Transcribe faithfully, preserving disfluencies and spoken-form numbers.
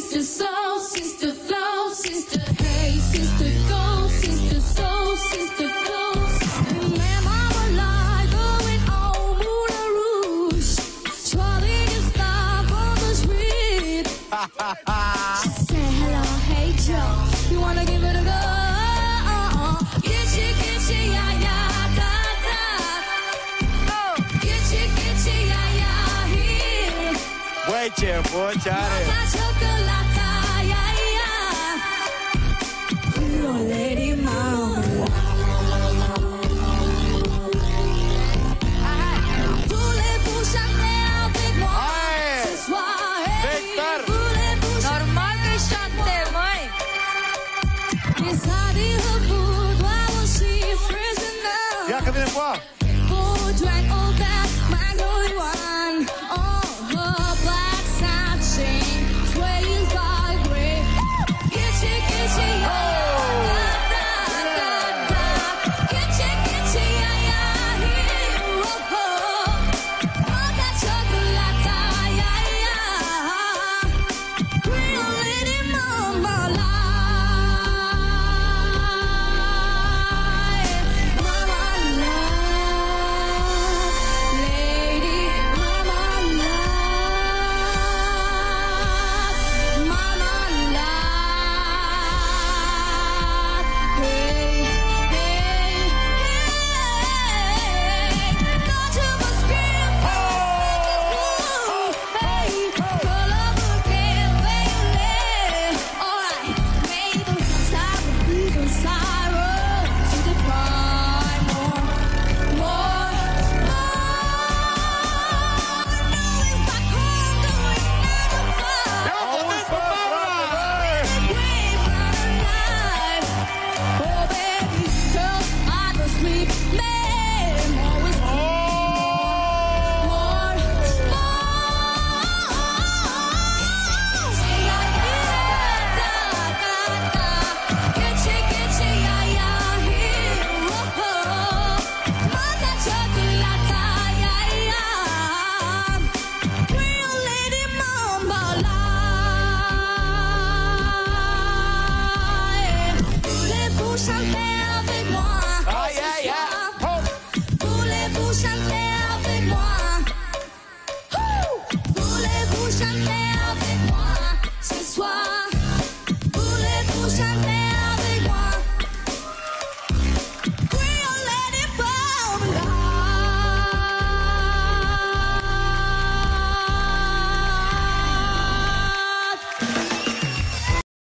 sister soul, sister flow, sister hey, sister go, sister soul, sister flow, sister man, Marmalade, going on Moulin Rouge, swallowing your stop on the street. She said, hello, hey Joe, you wanna give it a go? Gitchy, gitchy, ya, ya, da, da. Gitchy, gitchy, ya, ya, here. Băi, ce voce are! Chocolata, ya, ya. Fiole.